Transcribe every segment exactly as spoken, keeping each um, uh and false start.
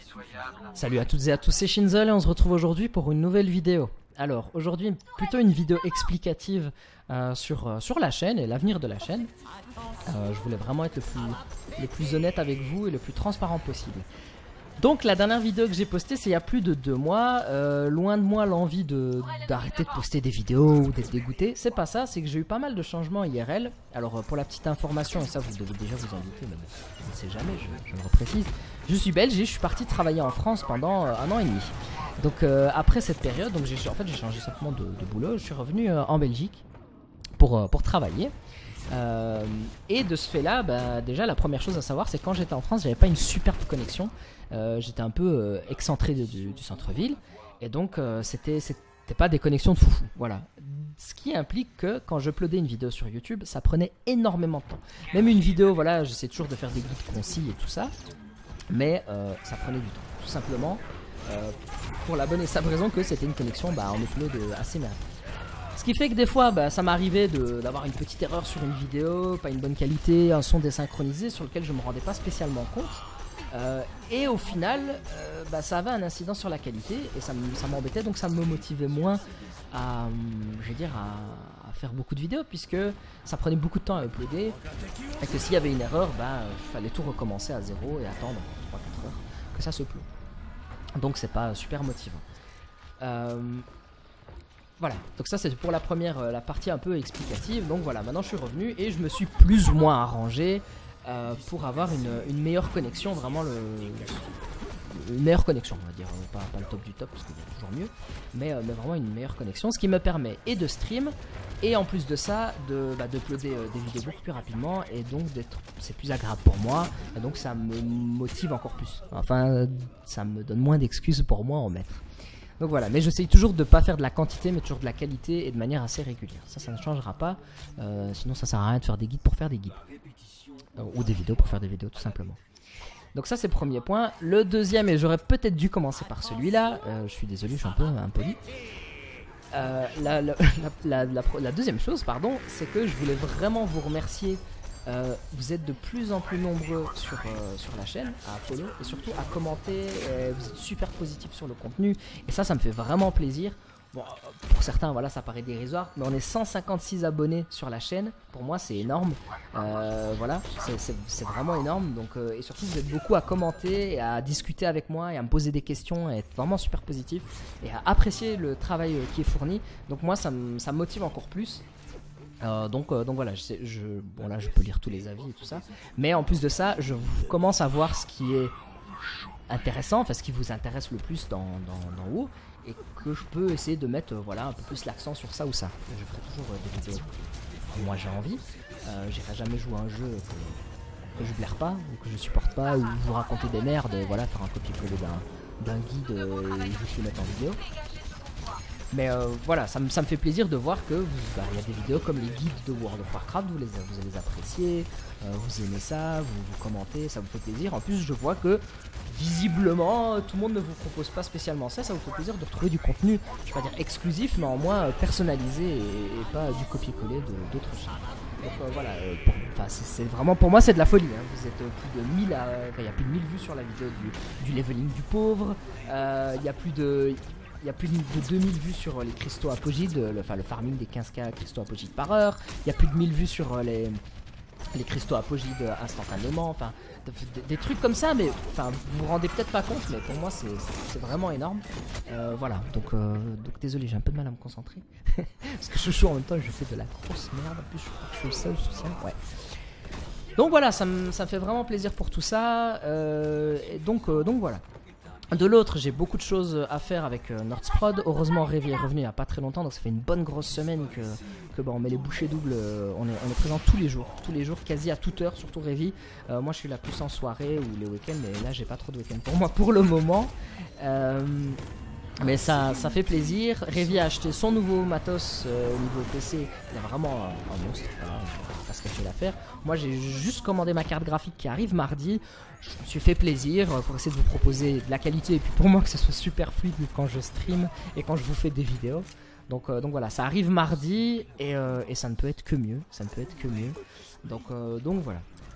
Salut à toutes et à tous, c'est Shinzel et on se retrouve aujourd'hui pour une nouvelle vidéo. Alors aujourd'hui plutôt une vidéo explicative euh, sur, euh, sur la chaîne et l'avenir de la chaîne. Euh, je voulais vraiment être le plus, le plus honnête avec vous et le plus transparent possible. Donc la dernière vidéo que j'ai postée c'est il y a plus de deux mois, euh, loin de moi l'envie de d'arrêter de poster des vidéos ou d'être dégoûté, c'est pas ça, c'est que j'ai eu pas mal de changements I R L. Alors pour la petite information, et ça vous devez déjà vous en douter, mais je ne sais jamais, je, je le reprécise, je suis belge et je suis parti travailler en France pendant euh, un an et demi. Donc euh, après cette période, donc j'ai en fait j'ai changé simplement de, de boulot, je suis revenu euh, en Belgique pour, euh, pour travailler. Euh, et de ce fait là, bah, déjà la première chose à savoir c'est que quand j'étais en France j'avais pas une superbe connexion, euh, j'étais un peu euh, excentré de, du, du centre-ville et donc euh, c'était c'était pas des connexions de foufou, voilà. Ce qui implique que quand je uploadais une vidéo sur YouTube ça prenait énormément de temps. Même une vidéo, voilà, j'essaie toujours de faire des guides concis et tout ça, mais euh, ça prenait du temps, tout simplement euh, pour la bonne et simple raison que c'était une connexion bah, en upload assez merdique. Ce qui fait que des fois, bah, ça m'arrivait d'avoir une petite erreur sur une vidéo, pas une bonne qualité, un son désynchronisé sur lequel je ne me rendais pas spécialement compte. Euh, et au final, euh, bah, ça avait un incident sur la qualité et ça m'embêtait, donc ça me motivait moins à, je veux dire, à, à faire beaucoup de vidéos puisque ça prenait beaucoup de temps à uploader et que s'il y avait une erreur, bah, il fallait tout recommencer à zéro et attendre trois quatre heures que ça se upload. Donc c'est pas super motivant. Euh, Voilà, donc ça c'est pour la première, euh, la partie un peu explicative. Donc voilà, maintenant je suis revenu et je me suis plus ou moins arrangé euh, pour avoir une, une meilleure connexion, vraiment le, une meilleure connexion on va dire, pas, pas le top du top parce qu'il y a toujours mieux, mais, euh, mais vraiment une meilleure connexion, ce qui me permet et de stream et en plus de ça de bah, d'uploader euh, des vidéos beaucoup plus rapidement et donc d'être, c'est plus agréable pour moi et donc ça me motive encore plus, enfin ça me donne moins d'excuses pour moi à en mettre. Donc voilà, mais j'essaye toujours de ne pas faire de la quantité, mais toujours de la qualité et de manière assez régulière. Ça, ça ne changera pas. Euh, sinon, ça sert à rien de faire des guides pour faire des guides. Euh, ou des vidéos pour faire des vidéos, tout simplement. Donc ça, c'est le premier point. Le deuxième, et j'aurais peut-être dû commencer par celui-là. Euh, je suis désolé, je suis un peu impoli. Euh, la, la, la, la, la, la deuxième chose, pardon, c'est que je voulais vraiment vous remercier. Euh, vous êtes de plus en plus nombreux sur, euh, sur la chaîne à follow et surtout à commenter, euh, vous êtes super positifs sur le contenu et ça ça me fait vraiment plaisir. Bon, pour certains voilà ça paraît dérisoire mais on est cent cinquante-six abonnés sur la chaîne, pour moi c'est énorme, euh, voilà c'est vraiment énorme donc, euh, et surtout vous êtes beaucoup à commenter et à discuter avec moi et à me poser des questions et être vraiment super positif et à apprécier le travail euh, qui est fourni, donc moi ça me ça me motive encore plus. Euh, donc, euh, donc voilà, je, sais, je, bon là je peux lire tous les avis et tout ça, mais en plus de ça, je commence à voir ce qui est intéressant, enfin ce qui vous intéresse le plus dans, dans, dans haut, et que je peux essayer de mettre euh, voilà, un peu plus l'accent sur ça ou ça. Je ferai toujours euh, des vidéos que moi j'ai envie, euh, j'irai jamais jouer à un jeu que, que je blaire pas, ou que je supporte pas, ou vous raconter des merdes, voilà, faire un copier-coller d'un guide euh, et juste le mettre en vidéo. Mais euh, voilà, ça me, ça me fait plaisir de voir que bah, y a des vidéos comme les guides de World of Warcraft, vous les, vous les appréciez, euh, vous aimez ça, vous, vous commentez, ça vous fait plaisir. En plus, je vois que visiblement, tout le monde ne vous propose pas spécialement ça, ça vous fait plaisir de retrouver du contenu, je vais pas dire exclusif, mais en moins personnalisé et, et pas du copier-coller d'autres chaînes. Donc euh, voilà, euh, c'est vraiment pour moi c'est de la folie, hein. Vous êtes euh, plus de mille, il y a plus de mille vues sur la vidéo du, du leveling du pauvre, il euh, y a plus de... Il y a plus de deux mille vues sur les cristaux apogides, le, enfin le farming des quinze K cristaux apogides par heure. Il y a plus de mille vues sur les, les cristaux apogides instantanément. Enfin, des, des trucs comme ça, mais enfin, vous vous rendez peut-être pas compte, mais pour moi c'est vraiment énorme. Euh, voilà, donc, euh, donc désolé, j'ai un peu de mal à me concentrer. Parce que je joue en même temps et je fais de la grosse merde. En plus, je crois que je suis le seul social. Ouais. Donc voilà, ça me, ça me fait vraiment plaisir pour tout ça. Euh, et donc, euh, donc voilà. De l'autre, j'ai beaucoup de choses à faire avec euh, Nordsprod. Heureusement, Révi est revenu il n'y a pas très longtemps, donc ça fait une bonne grosse semaine que, que bah, on met les bouchées doubles. Euh, on, est, on est présent tous les jours, tous les jours, quasi à toute heure, surtout Révi. Euh, moi, je suis là plus en soirée ou les week-ends, mais là, j'ai pas trop de week-end pour moi pour le moment. Euh, mais ça, ça fait plaisir. Révi a acheté son nouveau matos euh, au niveau P C. Il a vraiment un, un monstre. Voilà, je sais pas ce qu'il a à faire. Moi, j'ai juste commandé ma carte graphique qui arrive mardi. Je me suis fait plaisir pour essayer de vous proposer de la qualité et puis pour moi que ça soit super fluide quand je stream et quand je vous fais des vidéos. Donc, euh, donc voilà, ça arrive mardi et, euh, et ça ne peut être que mieux. Ça ne peut être que mieux. Donc, euh, donc voilà.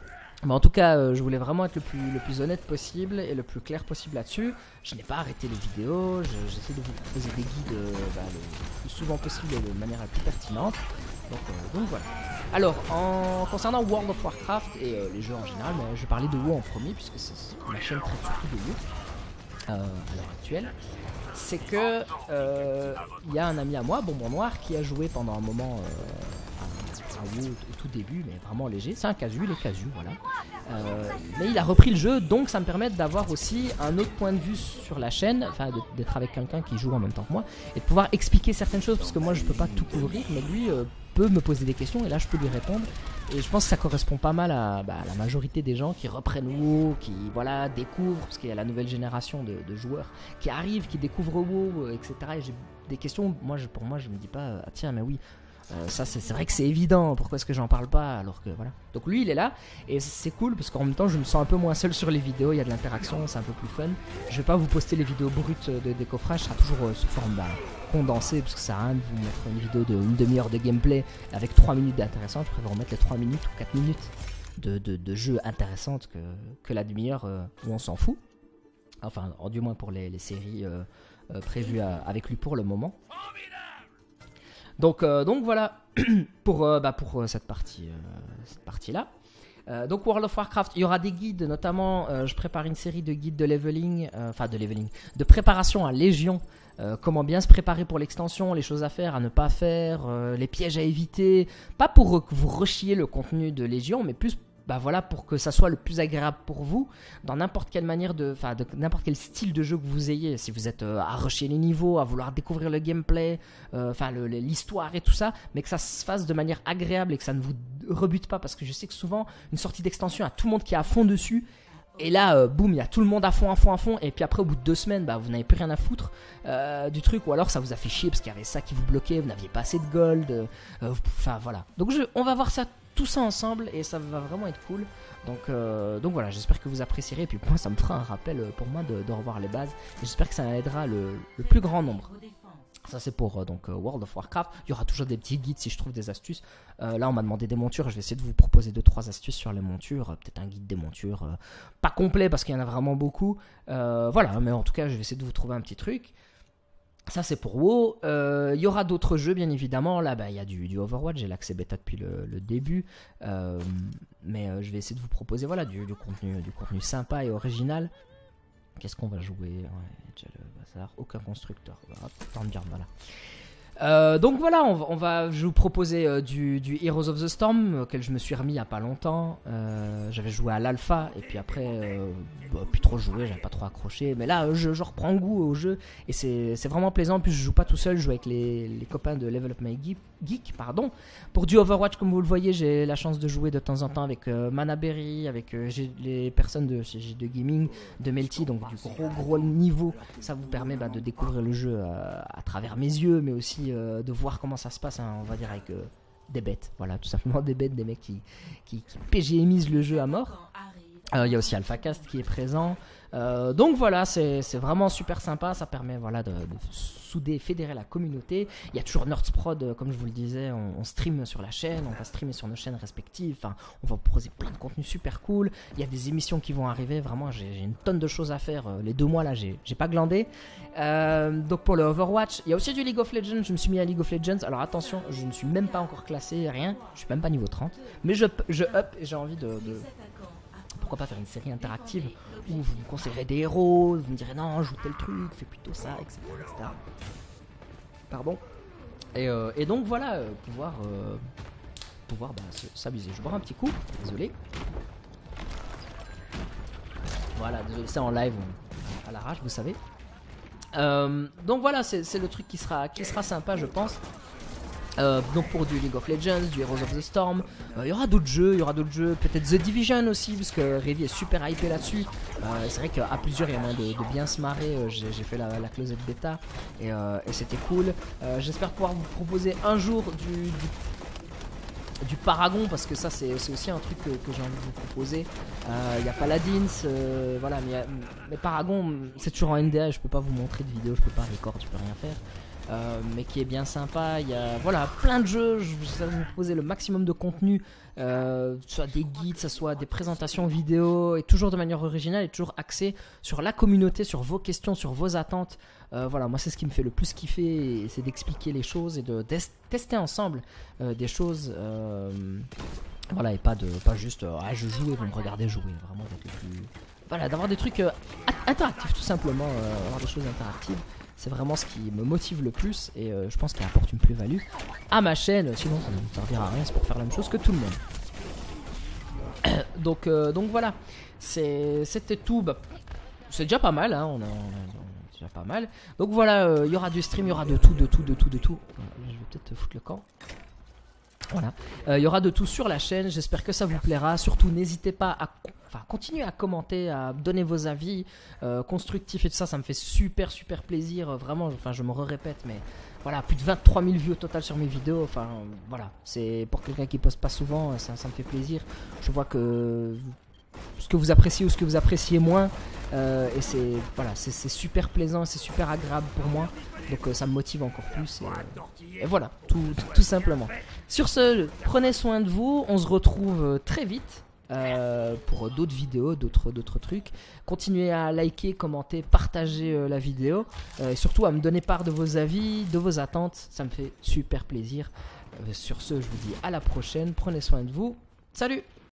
Mais en tout cas, euh, je voulais vraiment être le plus, le plus honnête possible et le plus clair possible là-dessus. Je n'ai pas arrêté les vidéos, j'essaie de vous proposer des guides euh, bah, le plus souvent possible et de manière la plus pertinente. Donc, euh, donc voilà. Alors, en concernant World of Warcraft et euh, les jeux en général, mais je vais parler de WoW en premier puisque ma chaîne traite surtout de WoW euh, à l'heure actuelle. C'est que il euh, y a un ami à moi, Bonbon Noir, qui a joué pendant un moment euh, à, à WoW au tout début, mais vraiment léger. C'est un casu, il est casu, voilà. Euh, mais il a repris le jeu, donc ça me permet d'avoir aussi un autre point de vue sur la chaîne, enfin d'être avec quelqu'un qui joue en même temps que moi, et de pouvoir expliquer certaines choses, parce que moi je peux pas tout couvrir, mais lui euh, peut me poser des questions, et là je peux lui répondre. Et je pense que ça correspond pas mal à, bah, à la majorité des gens qui reprennent WoW, qui voilà, découvrent, parce qu'il y a la nouvelle génération de, de joueurs qui arrivent, qui découvrent WoW, et cetera. Et j'ai des questions, moi, je, pour moi je me dis pas, ah tiens mais oui, euh, ça c'est vrai que c'est évident, pourquoi est-ce que j'en parle pas, alors que voilà. Donc lui il est là, et c'est cool, parce qu'en même temps je me sens un peu moins seul sur les vidéos, il y a de l'interaction, c'est un peu plus fun. Je vais pas vous poster les vidéos brutes de décoffrage, ça sera toujours euh, sous forme bah, condensée, parce que ça sert à rien de vous mettre une vidéo de une demi-heure de gameplay avec trois minutes d'intéressant. Je préfère remettre les trois minutes ou quatre minutes de, de, de jeu intéressante que, que la demi-heure euh, où on s'en fout. Enfin, du moins pour les, les séries euh, euh, prévues à, avec lui pour le moment. Donc, euh, donc voilà pour, euh, bah pour euh, cette partie, euh, cette partie-là. Euh, donc World of Warcraft, il y aura des guides, notamment euh, je prépare une série de guides de leveling, euh, enfin de leveling, de préparation à Légion. Euh, comment bien se préparer pour l'extension, les choses à faire, à ne pas faire, euh, les pièges à éviter. Pas pour que vous rushiez le contenu de Légion, mais plus bah voilà, pour que ça soit le plus agréable pour vous, dans n'importe quelle manière de, enfin, de n'importe quel style de jeu que vous ayez. Si vous êtes euh, à rusher les niveaux, à vouloir découvrir le gameplay, enfin euh, l'histoire et tout ça, mais que ça se fasse de manière agréable et que ça ne vous rebute pas, parce que je sais que souvent une sortie d'extension, il y a tout le monde qui est à fond dessus. Et là, euh, boum, il y a tout le monde à fond, à fond, à fond. Et puis après, au bout de deux semaines, bah, vous n'avez plus rien à foutre euh, du truc. Ou alors, ça vous a fait chier parce qu'il y avait ça qui vous bloquait. Vous n'aviez pas assez de gold. Enfin, euh, voilà. Donc, je, on va voir ça, tout ça ensemble. Et ça va vraiment être cool. Donc, euh, donc voilà, j'espère que vous apprécierez. Et puis, moi, ça me fera un rappel pour moi de, de revoir les bases. J'espère que ça aidera le, le plus grand nombre. Ça c'est pour euh, donc, euh, World of Warcraft. Il y aura toujours des petits guides si je trouve des astuces. Euh, là on m'a demandé des montures. Je vais essayer de vous proposer deux trois astuces sur les montures. Euh, Peut-être un guide des montures. Euh, pas complet parce qu'il y en a vraiment beaucoup. Euh, voilà, mais en tout cas je vais essayer de vous trouver un petit truc. Ça c'est pour WoW. Euh, il y aura d'autres jeux bien évidemment. Là bah, il y a du, du Overwatch. J'ai l'accès bêta depuis le, le début. Euh, mais euh, je vais essayer de vous proposer voilà, du, du, contenu, du contenu sympa et original. Qu'est-ce qu'on va jouer? Ouais, déjà le bazar. Aucun constructeur. Tant de dire, voilà. Euh, donc voilà, on va, on va, je vais vous proposer euh, du, du Heroes of the Storm, auquel je me suis remis il n'y a pas longtemps. Euh, j'avais joué à l'alpha, et puis après, euh, bah, plus trop joué, j'avais pas trop accroché. Mais là, je, je reprends goût au jeu, et c'est vraiment plaisant. En plus, je joue pas tout seul, je joue avec les, les copains de Level Up My Geek. Pardon. Pour du Overwatch, comme vous le voyez, j'ai la chance de jouer de temps en temps avec euh, Manaberry, avec euh, les personnes de chez G deux Gaming, de Melty, donc du gros gros niveau. Ça vous permet bah, de découvrir le jeu euh, à travers mes yeux, mais aussi de voir comment ça se passe, hein, on va dire avec euh, des bêtes, voilà, tout simplement des bêtes, des mecs qui, qui, qui P G misent le jeu à mort. Il euh, y a aussi AlphaCast qui est présent. Euh, donc voilà, c'est vraiment super sympa. Ça permet voilà, de, de souder, fédérer la communauté. Il y a toujours Nerdsprod, comme je vous le disais. On, on stream sur la chaîne, on va streamer sur nos chaînes respectives. Enfin, on va vous proposer plein de contenus super cool. Il y a des émissions qui vont arriver. Vraiment, j'ai une tonne de choses à faire. Les deux mois là, j'ai pas glandé. Euh, donc pour le Overwatch, il y a aussi du League of Legends. Je me suis mis à League of Legends. Alors attention, je ne suis même pas encore classé, rien. Je suis même pas niveau trente. Mais je, je up et j'ai envie de... de pourquoi pas faire une série interactive où vous me conseillerez des héros, vous me direz non, joue tel truc, fais plutôt ça, et cetera et cetera. Pardon. Et, euh, et donc voilà, euh, pouvoir, euh, pouvoir bah, s'amuser. Je bois un petit coup, désolé. Voilà, désolé, c'est en live, on, à l'arrache, vous savez. Euh, donc voilà, c'est le truc qui sera, qui sera sympa, je pense. Euh, donc pour du League of Legends, du Heroes of the Storm, il euh, y aura d'autres jeux, il y aura d'autres jeux, peut-être The Division aussi, parce que Revi est super hypé là-dessus. Euh, c'est vrai qu'à plusieurs il y a moyen de, de bien se marrer. euh, J'ai fait la, la closette bêta et, euh, et c'était cool. euh, J'espère pouvoir vous proposer un jour du, du, du Paragon, parce que ça c'est aussi un truc que, que j'ai envie de vous proposer. Il euh, y a Paladins, euh, voilà, mais, mais Paragon c'est toujours en N D A, je peux pas vous montrer de vidéo, je peux pas record, je peux rien faire. euh, mais qui est bien sympa. Il y a voilà, plein de jeux, je vais vous proposer le maximum de contenu, euh, soit des guides, ça soit des présentations vidéo, et toujours de manière originale et toujours axé sur la communauté, sur vos questions, sur vos attentes. Euh, voilà, moi c'est ce qui me fait le plus kiffer, c'est d'expliquer les choses et de tester ensemble euh, des choses. Euh, voilà, et pas de pas juste euh, ah je joue et vous me regardez jouer, vraiment d'être le plus... Voilà, d'avoir des trucs euh, interactifs tout simplement, euh, avoir des choses interactives. C'est vraiment ce qui me motive le plus et euh, je pense qu'il apporte une plus-value à ma chaîne. Sinon ça ne me servira à rien, c'est pour faire la même chose que tout le monde. donc, euh, donc voilà, c'était tout. Bah, c'est déjà pas mal, hein, on a, on a, on a déjà pas mal. Donc voilà, il euh, y aura du stream, il y aura de tout, de tout, de tout, de tout. Je vais peut-être foutre le camp. Voilà, il euh, y aura de tout sur la chaîne, j'espère que ça vous plaira. Surtout n'hésitez pas à enfin, continuer à commenter, à donner vos avis euh, constructifs et tout ça, ça me fait super super plaisir, vraiment, enfin je me répète, mais voilà, plus de vingt-trois mille vues au total sur mes vidéos, enfin voilà, c'est pour quelqu'un qui poste pas souvent, ça, ça me fait plaisir. Je vois que ce que vous appréciez ou ce que vous appréciez moins, euh, et c'est voilà, c'est super plaisant, c'est super agréable pour moi, donc euh, ça me motive encore plus et, euh, et voilà, tout, tout, tout simplement. Sur ce, prenez soin de vous, on se retrouve très vite euh, pour d'autres vidéos, d'autres d'autres trucs. Continuez à liker, commenter, partager euh, la vidéo euh, et surtout à me donner part de vos avis, de vos attentes, ça me fait super plaisir. Euh, sur ce, je vous dis à la prochaine, prenez soin de vous, salut!